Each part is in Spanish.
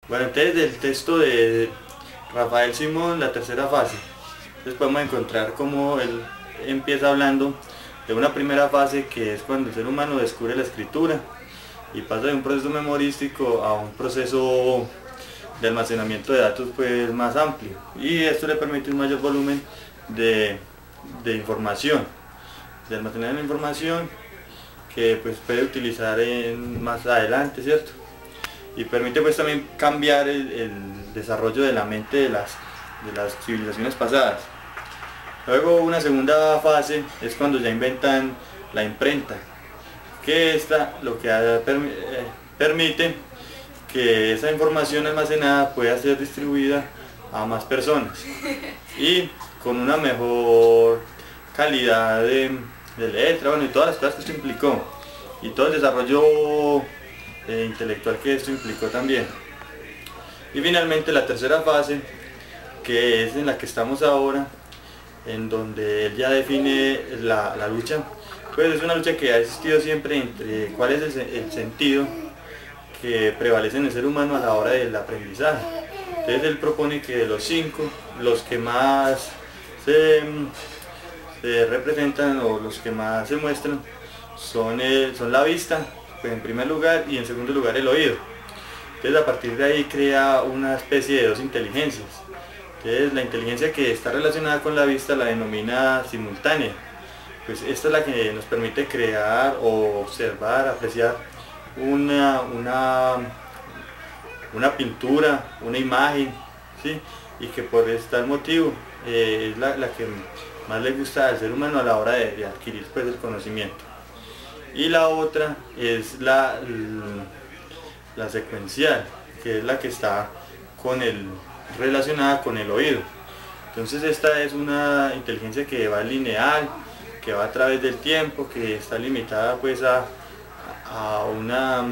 Bueno, entonces del texto de Rafael Simón, la tercera fase, entonces podemos encontrar cómo él empieza hablando de una primera fase que es cuando el ser humano descubre la escritura y pasa de un proceso memorístico a un proceso de almacenamiento de datos pues más amplio, y esto le permite un mayor volumen de información, de almacenar la información que pues puede utilizar más adelante, ¿cierto? Y permite pues también cambiar el desarrollo de la mente de las civilizaciones pasadas. Luego una segunda fase es cuando ya inventan la imprenta, que esta lo que permite que esa información almacenada pueda ser distribuida a más personas y con una mejor calidad de letra, bueno, y todas las cosas que esto implicó y todo el desarrollo intelectual que esto implicó también. Y finalmente la tercera fase, que es en la que estamos ahora, en donde él ya define la lucha, pues es una lucha que ha existido siempre entre cuál es el sentido que prevalece en el ser humano a la hora del aprendizaje. Entonces él propone que de los 5, los que más se representan o los que más se muestran son la vista, pues en primer lugar, y en segundo lugar el oído. Entonces a partir de ahí crea una especie de dos inteligencias. Entonces la inteligencia que está relacionada con la vista la denomina simultánea. Pues esta es la que nos permite crear o observar, apreciar una pintura, una imagen, ¿sí? Y que por tal motivo es la que más le gusta al ser humano a la hora de adquirir pues el conocimiento. Y la otra es la secuencial, que es la que está relacionada con el oído. Entonces esta es una inteligencia que va lineal, que va a través del tiempo, que está limitada pues a una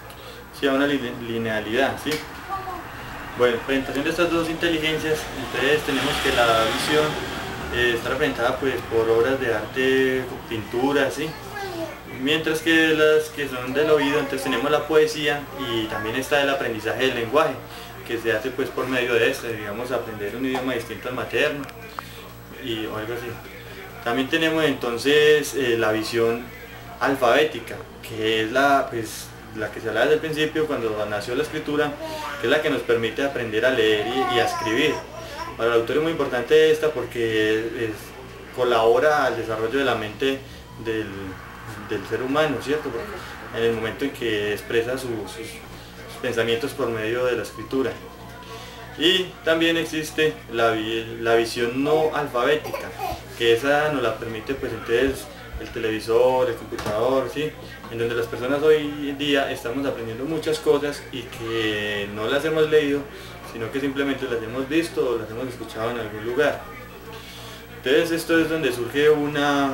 linealidad, ¿sí? Bueno, presentación de estas dos inteligencias, entonces tenemos que la visión está representada pues por obras de arte, pinturas, ¿sí? Mientras que las que son del oído, entonces tenemos la poesía, y también está el aprendizaje del lenguaje, que se hace pues por medio de esto, digamos, aprender un idioma distinto al materno o algo así. También tenemos entonces la visión alfabética, que es la que se hablaba desde el principio cuando nació la escritura, que es la que nos permite aprender a leer y a escribir. Para el autor es muy importante esta porque colabora al desarrollo de la mente del ser humano, ¿cierto? Porque en el momento en que expresa sus pensamientos por medio de la escritura. Y también existe la visión no alfabética, que esa nos la permite pues entonces el televisor, el computador, ¿sí? En donde las personas hoy en día estamos aprendiendo muchas cosas y que no las hemos leído, sino que simplemente las hemos visto o las hemos escuchado en algún lugar. Entonces esto es donde surge una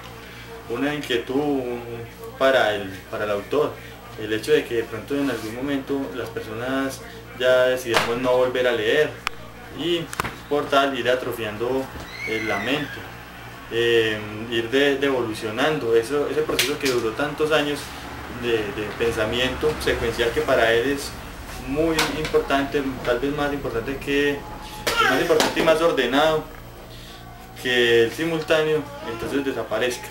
inquietud para el autor, el hecho de que de pronto en algún momento las personas ya decidamos no volver a leer y por tal ir atrofiando la mente, ir devolucionando ese proceso que duró tantos años de pensamiento secuencial, que para él es muy importante, tal vez más importante y más ordenado, que el simultáneo entonces desaparezca.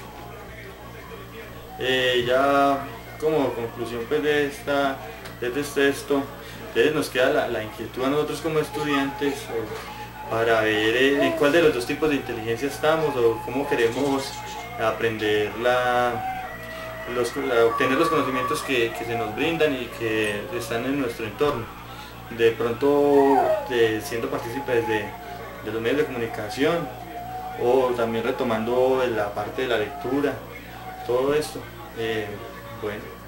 Ya como conclusión pues de este texto, entonces nos queda la inquietud a nosotros como estudiantes para ver en cuál de los dos tipos de inteligencia estamos, o cómo queremos aprender obtener los conocimientos que se nos brindan y que están en nuestro entorno. De pronto siendo partícipes de los medios de comunicación, o también retomando la parte de la lectura, todo esto. Bueno.